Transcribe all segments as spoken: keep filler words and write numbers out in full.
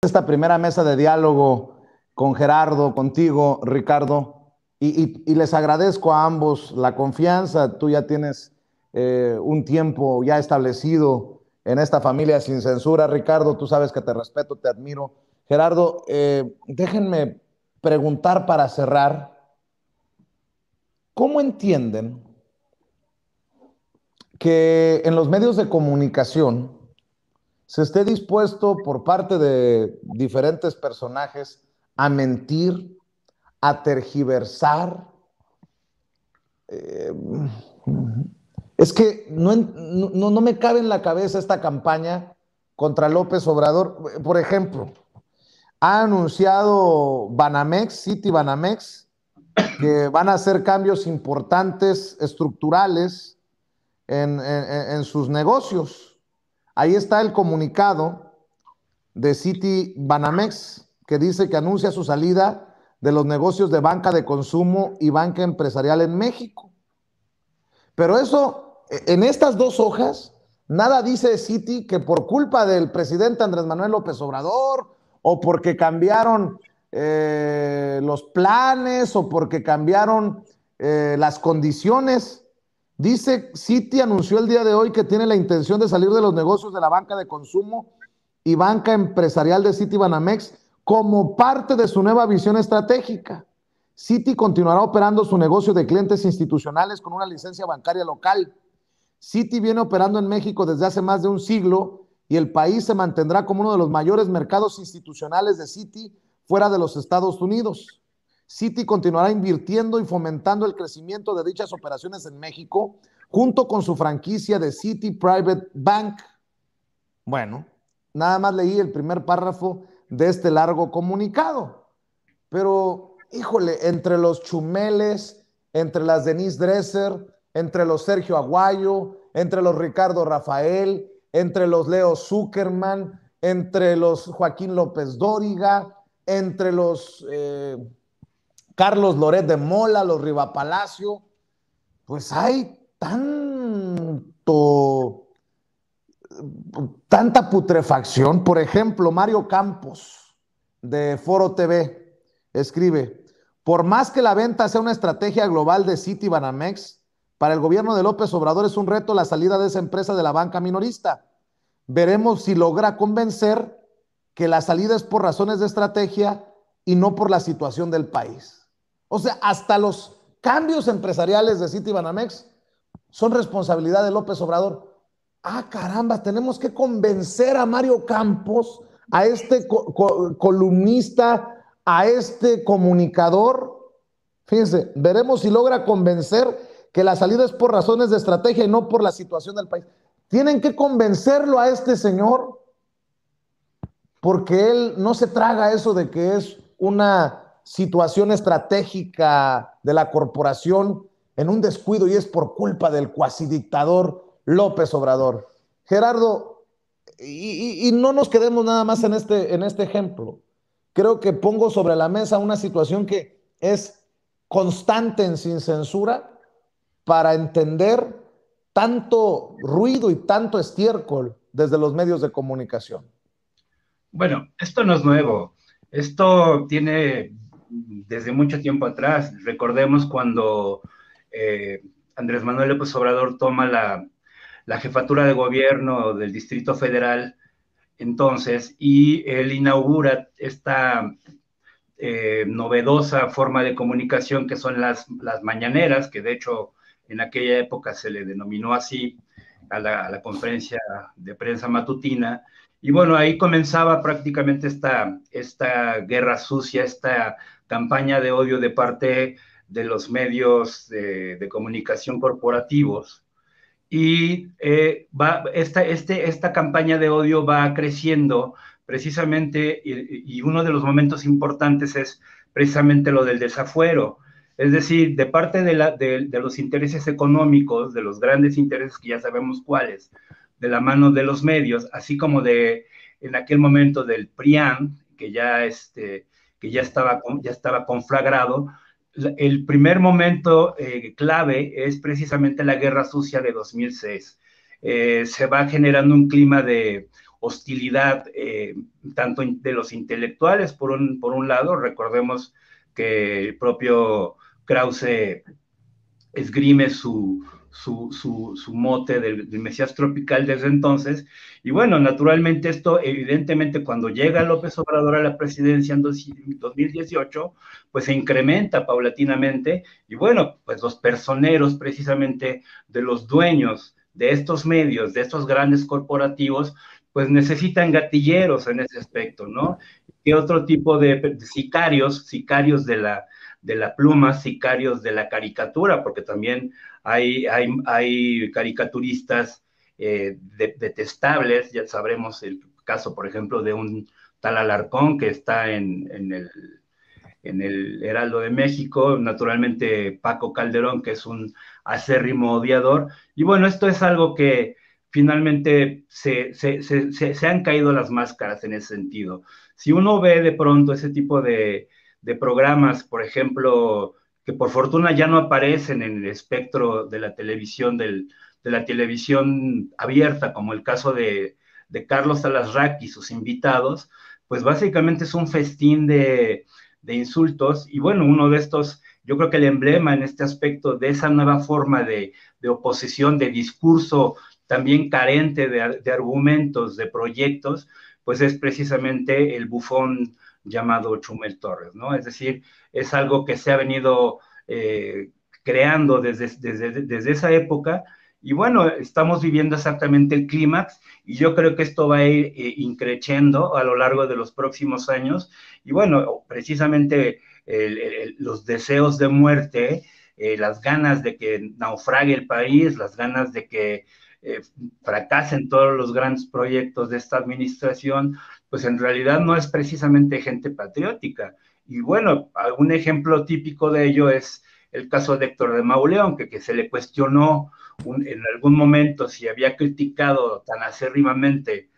esta primera mesa de diálogo con Gerardo, contigo, Ricardo, y, y, y les agradezco a ambos la confianza. Tú ya tienes eh, un tiempo ya establecido en esta familia sin censura. Ricardo, tú sabes que te respeto, te admiro. Gerardo, eh, déjenme preguntar para cerrar, ¿cómo entienden que en los medios de comunicación se esté dispuesto por parte de diferentes personajes a mentir, a tergiversar? Eh, es que no, no, no me cabe en la cabeza esta campaña contra López Obrador. Por ejemplo, ha anunciado Banamex, City Banamex, que van a hacer cambios importantes, estructurales en, en, en sus negocios. Ahí está el comunicado de City Banamex, que dice que anuncia su salida de los negocios de banca de consumo y banca empresarial en México. Pero eso, en estas dos hojas, nada dice City que por culpa del presidente Andrés Manuel López Obrador, o porque cambiaron eh, los planes, o porque cambiaron eh, las condiciones. Dice, City anunció el día de hoy que tiene la intención de salir de los negocios de la banca de consumo y banca empresarial de City Banamex como parte de su nueva visión estratégica. City continuará operando su negocio de clientes institucionales con una licencia bancaria local. City viene operando en México desde hace más de un siglo y el país se mantendrá como uno de los mayores mercados institucionales de City fuera de los Estados Unidos. City continuará invirtiendo y fomentando el crecimiento de dichas operaciones en México junto con su franquicia de City Private Bank. Bueno, nada más leí el primer párrafo de este largo comunicado, pero híjole, entre los Chumeles, entre las Denise Dresser, entre los Sergio Aguayo, entre los Ricardo Rafael, entre los Leo Zuckerman, entre los Joaquín López Dóriga, entre los eh, Carlos Loret de Mola, los Riva Palacio, pues hay tanto tanta putrefacción. Por ejemplo, Mario Campos de Foro T V escribe: por más que la venta sea una estrategia global de City Banamex, para el gobierno de López Obrador es un reto la salida de esa empresa de la banca minorista. Veremos si logra convencer que la salida es por razones de estrategia y no por la situación del país. O sea, hasta los cambios empresariales de City Banamex son responsabilidad de López Obrador. Ah, caramba, tenemos que convencer a Mario Campos, a este co co columnista, a este comunicador. Fíjense, veremos si logra convencer que la salida es por razones de estrategia y no por la situación del país. Tienen que convencerlo a este señor, porque él no se traga eso de que es una situación estratégica de la corporación en un descuido y es por culpa del cuasi dictador López Obrador. Gerardo, y, y, y no nos quedemos nada más en este, en este ejemplo. Creo que pongo sobre la mesa una situación que es constante en Sin Censura para entender tanto ruido y tanto estiércol desde los medios de comunicación. Bueno, esto no es nuevo. Esto tiene desde mucho tiempo atrás. Recordemos cuando eh, Andrés Manuel López Obrador toma la, la jefatura de gobierno del Distrito Federal entonces, y él inaugura esta eh, novedosa forma de comunicación que son las, las mañaneras, que de hecho en aquella época se le denominó así a la, a la conferencia de prensa matutina. Y bueno, ahí comenzaba prácticamente esta, esta guerra sucia, esta campaña de odio de parte de los medios de, de comunicación corporativos. Y eh, va, esta, este, esta campaña de odio va creciendo precisamente, y, y uno de los momentos importantes es precisamente lo del desafuero. Es decir, de parte de, la, de, de los intereses económicos, de los grandes intereses que ya sabemos cuáles, de la mano de los medios, así como de, en aquel momento del PRIAN, que ya, este, que ya, estaba, ya estaba conflagrado. El primer momento eh, clave es precisamente la Guerra Sucia de dos mil seis. Eh, se va generando un clima de hostilidad, eh, tanto de los intelectuales, por un, por un lado. Recordemos que el propio Krause esgrime su, su, su, su mote del, del Mesías tropical desde entonces. Y bueno, naturalmente esto, evidentemente, cuando llega López Obrador a la presidencia en dos mil dieciocho, pues se incrementa paulatinamente. Y bueno, pues los personeros precisamente de los dueños de estos medios, de estos grandes corporativos, pues necesitan gatilleros en ese aspecto, ¿no? ¿Qué otro tipo de, de sicarios, sicarios de la, de la pluma, sicarios de la caricatura? Porque también hay, hay, hay caricaturistas eh, de, detestables. Ya sabremos el caso, por ejemplo, de un tal Alarcón que está en, en, el, en el Heraldo de México, naturalmente Paco Calderón, que es un acérrimo odiador. Y bueno, esto es algo que finalmente se, se, se, se, se han caído las máscaras en ese sentido. Si uno ve de pronto ese tipo de, de programas, por ejemplo, que por fortuna ya no aparecen en el espectro de la televisión, del, de la televisión abierta, como el caso de, de Carlos Alasraqui y sus invitados, pues básicamente es un festín de, de insultos. Y bueno, uno de estos, yo creo que el emblema en este aspecto de esa nueva forma de, de oposición, de discurso también carente de, de argumentos, de proyectos, pues es precisamente el bufón llamado Chumel Torres, ¿no? Es decir, es algo que se ha venido eh, creando desde, desde, desde esa época. Y bueno, estamos viviendo exactamente el clímax, y yo creo que esto va a ir eh, increciendo a lo largo de los próximos años. Y bueno, precisamente el, el, los deseos de muerte, eh, las ganas de que naufrague el país, las ganas de que eh, fracasen todos los grandes proyectos de esta administración, pues en realidad no es precisamente gente patriótica. Y bueno, un ejemplo típico de ello es el caso de Héctor de Mauleón, que, que se le cuestionó un, en algún momento si había criticado tan acérrimamente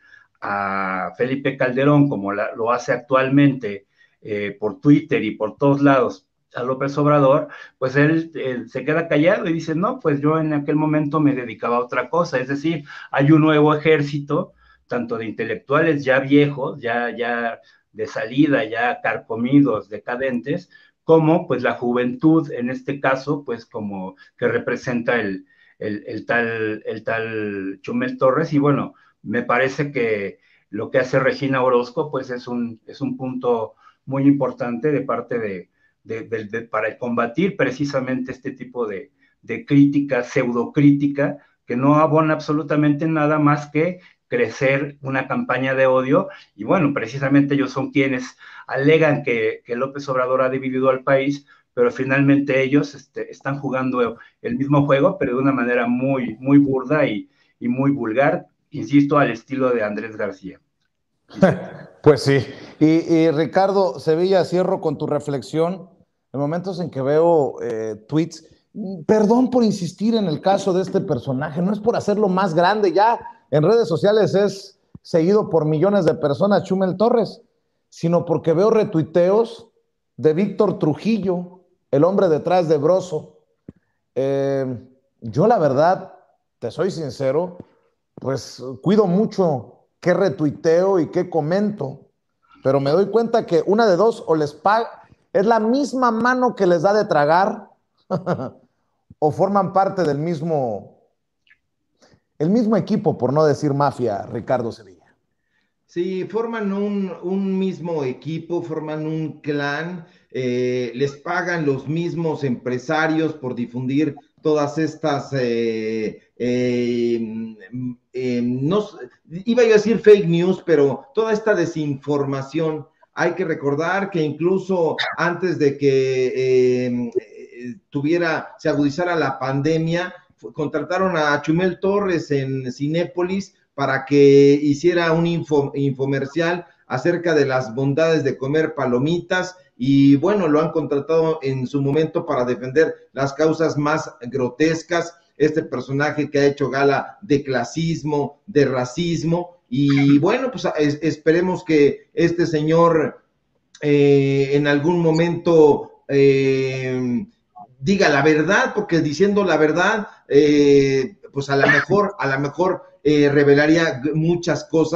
a Felipe Calderón como la, lo hace actualmente eh, por Twitter y por todos lados a López Obrador. Pues él, él se queda callado y dice, no, pues yo en aquel momento me dedicaba a otra cosa. Es decir, hay un nuevo ejército, tanto de intelectuales ya viejos, ya, ya de salida, ya carcomidos, decadentes, como pues la juventud, en este caso, pues como que representa el, el, el, tal, el tal Chumel Torres. Y bueno, me parece que lo que hace Regina Orozco, pues es un, es un punto muy importante de parte de, de, de, de para combatir precisamente este tipo de, de crítica, pseudocrítica, que no abona absolutamente nada más que crecer una campaña de odio. Y bueno, precisamente ellos son quienes alegan que, que López Obrador ha dividido al país, pero finalmente ellos este, están jugando el mismo juego, pero de una manera muy, muy burda y, y muy vulgar, insisto, al estilo de Andrés García. Pues sí. Y, y Ricardo Sevilla, cierro con tu reflexión. En momentos en que veo eh, tweets, perdón por insistir en el caso de este personaje, no es por hacerlo más grande, ya en redes sociales es seguido por millones de personas, Chumel Torres, sino porque veo retuiteos de Víctor Trujillo, el hombre detrás de Broso. Eh, yo la verdad, te soy sincero, pues cuido mucho qué retuiteo y qué comento, pero me doy cuenta que una de dos, o les paga, es la misma mano que les da de tragar, o forman parte del mismo, el mismo equipo, por no decir mafia, Ricardo Sevilla. Sí, forman un, un mismo equipo, forman un clan, eh, les pagan los mismos empresarios por difundir todas estas, eh, eh, eh, no, iba yo a decir fake news, pero toda esta desinformación. Hay que recordar que incluso antes de que eh, tuviera, se agudizara la pandemia, contrataron a Chumel Torres en Cinépolis para que hiciera un info, infomercial acerca de las bondades de comer palomitas, y bueno, lo han contratado en su momento para defender las causas más grotescas, este personaje que ha hecho gala de clasismo, de racismo. Y bueno, pues es, esperemos que este señor eh, en algún momento eh, diga la verdad, porque diciendo la verdad, eh, pues a lo mejor, a lo mejor eh, revelaría muchas cosas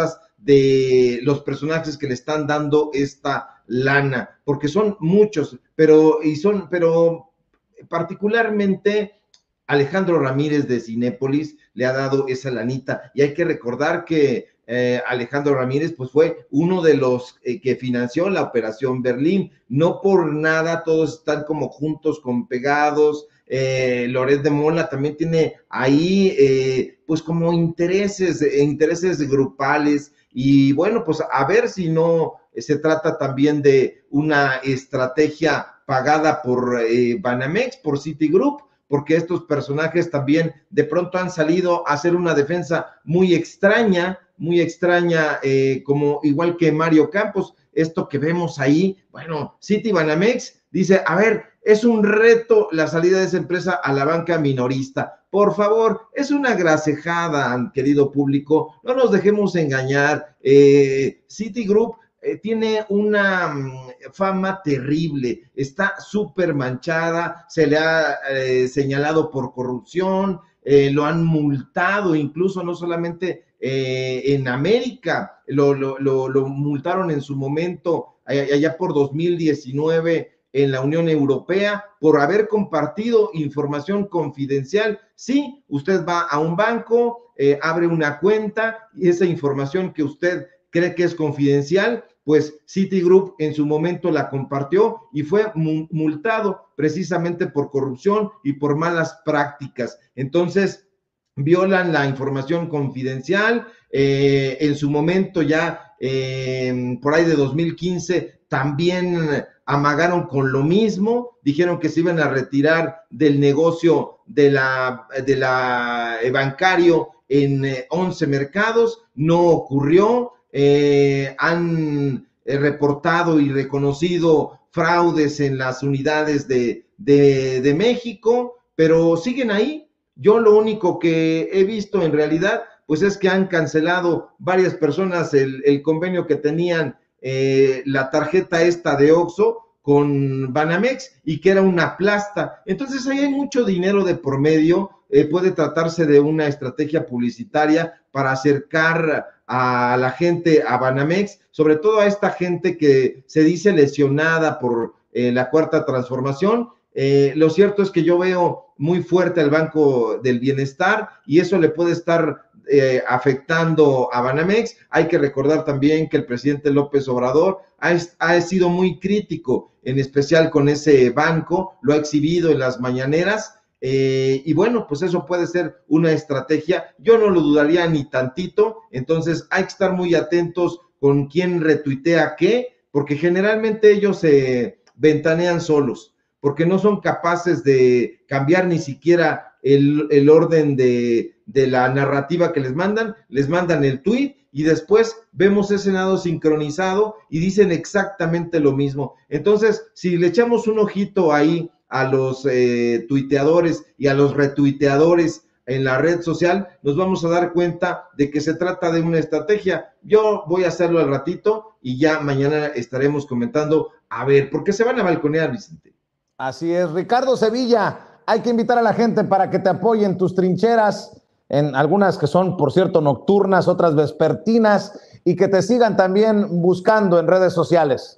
de los personajes que le están dando esta lana, porque son muchos, pero, y son, pero particularmente Alejandro Ramírez de Cinépolis le ha dado esa lanita, y hay que recordar que eh, Alejandro Ramírez pues fue uno de los eh, que financió la Operación Berlín. No por nada todos están como juntos, con pegados. eh, Loret de Mola también tiene ahí eh, pues como intereses, eh, intereses grupales, y bueno, pues a ver si no eh, se trata también de una estrategia pagada por eh, Banamex, por Citigroup, porque estos personajes también de pronto han salido a hacer una defensa muy extraña, muy extraña, eh, como igual que Mario Campos. Esto que vemos ahí, bueno, Citibanamex dice, a ver, es un reto la salida de esa empresa a la banca minorista. Por favor, es una grasejada, querido público, no nos dejemos engañar. eh, Citigroup Eh, tiene una um, fama terrible, está súper manchada, se le ha eh, señalado por corrupción, eh, lo han multado, incluso no solamente eh, en América, lo, lo, lo, lo multaron en su momento, allá por dos mil diecinueve, en la Unión Europea, por haber compartido información confidencial. Sí, usted va a un banco, eh, abre una cuenta, y esa información que usted cree que es confidencial, pues Citigroup en su momento la compartió y fue multado precisamente por corrupción y por malas prácticas. Entonces, violan la información confidencial. Eh, en su momento ya, eh, por ahí de dos mil quince, también amagaron con lo mismo, dijeron que se iban a retirar del negocio de la, de la eh, bancario en eh, once mercados, no ocurrió. Eh, han eh, reportado y reconocido fraudes en las unidades de, de, de México, pero siguen ahí. Yo lo único que he visto en realidad, pues es que han cancelado varias personas el, el convenio que tenían, eh, la tarjeta esta de Oxxo con Banamex, y que era una plasta. Entonces ahí hay mucho dinero de por medio. Eh, puede tratarse de una estrategia publicitaria para acercar a la gente a Banamex, sobre todo a esta gente que se dice lesionada por eh, la cuarta transformación. Eh, lo cierto es que yo veo muy fuerte al Banco del Bienestar, y eso le puede estar eh, afectando a Banamex. Hay que recordar también que el presidente López Obrador ha, ha sido muy crítico, en especial con ese banco, lo ha exhibido en las mañaneras. Eh, y bueno, pues eso puede ser una estrategia, yo no lo dudaría ni tantito. Entonces hay que estar muy atentos con quién retuitea qué, porque generalmente ellos se ventanean solos, porque no son capaces de cambiar ni siquiera el, el orden de, de la narrativa que les mandan. Les mandan el tuit y después vemos ese nado sincronizado y dicen exactamente lo mismo. Entonces, si le echamos un ojito ahí a los eh, tuiteadores y a los retuiteadores en la red social, nos vamos a dar cuenta de que se trata de una estrategia. Yo voy a hacerlo al ratito y ya mañana estaremos comentando, a ver, ¿por qué se van a balconear, Vicente? Así es, Ricardo Sevilla, hay que invitar a la gente para que te apoye en tus trincheras, en algunas que son, por cierto, nocturnas, otras vespertinas, y que te sigan también buscando en redes sociales.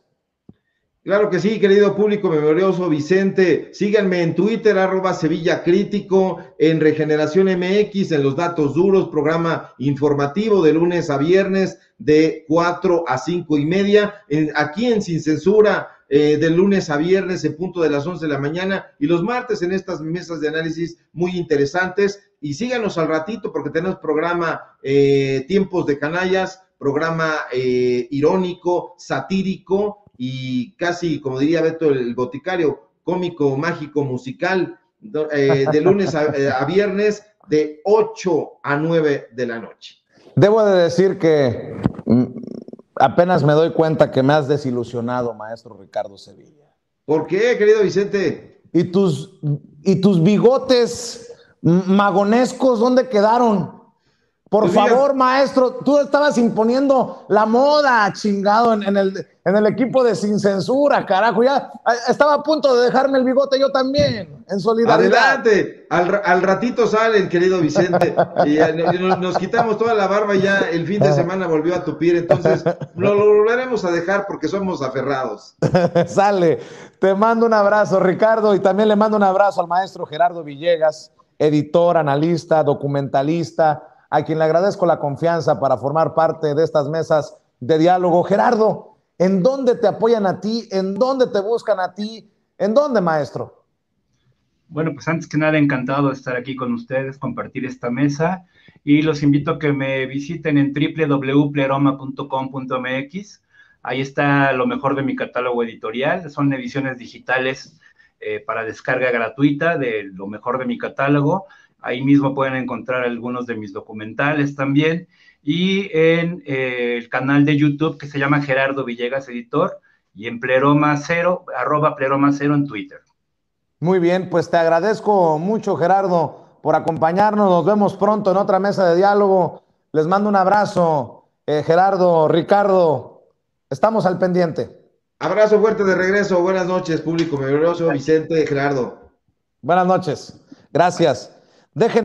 Claro que sí, querido público memorioso, Vicente. Síganme en Twitter, arroba Sevilla Crítico, en Regeneración M X, en Los Datos Duros, programa informativo de lunes a viernes de cuatro a cinco y media, en, aquí en Sin Censura, eh, de lunes a viernes en punto de las once de la mañana, y los martes en estas mesas de análisis muy interesantes. Y síganos al ratito porque tenemos programa eh, Tiempos de Canallas, programa eh, irónico, satírico, y casi, como diría Beto el Boticario, cómico, mágico, musical, eh, de lunes a, eh, a viernes, de ocho a nueve de la noche. Debo de decir que mm, apenas me doy cuenta que me has desilusionado, maestro Ricardo Sevilla. ¿Por qué, querido Vicente? ¿Y tus, y tus bigotes magonescos dónde quedaron? Por Pues diga, favor, maestro, tú estabas imponiendo la moda, chingado, en, en el, en el equipo de Sin Censura, carajo. Ya eh, estaba a punto de dejarme el bigote yo también, en solidaridad. adelante, al, ra- al ratito salen, querido Vicente, y ya no- no- nos quitamos toda la barba y ya el fin de semana volvió a tupir, entonces lo, lo volveremos a dejar porque somos aferrados. Sale. Te mando un abrazo, Ricardo, y también le mando un abrazo al maestro Gerardo Villegas, editor, analista, documentalista, a quien le agradezco la confianza para formar parte de estas mesas de diálogo. Gerardo, ¿en dónde te apoyan a ti? ¿En dónde te buscan a ti? ¿En dónde, maestro? Bueno, pues antes que nada, encantado de estar aquí con ustedes, compartir esta mesa y los invito a que me visiten en w w w punto pleroma punto com punto m x. Ahí está lo mejor de mi catálogo editorial. Son ediciones digitales eh, para descarga gratuita de lo mejor de mi catálogo. Ahí mismo pueden encontrar algunos de mis documentales también. Y en eh, el canal de YouTube que se llama Gerardo Villegas Editor y en Pleroma Cero, arroba Pleroma Cero en Twitter. Muy bien, pues te agradezco mucho, Gerardo, por acompañarnos. Nos vemos pronto en otra mesa de diálogo. Les mando un abrazo, eh, Gerardo, Ricardo. Estamos al pendiente. Abrazo fuerte de regreso, buenas noches, público maravilloso, Vicente, Gerardo. Buenas noches. Gracias. Dejen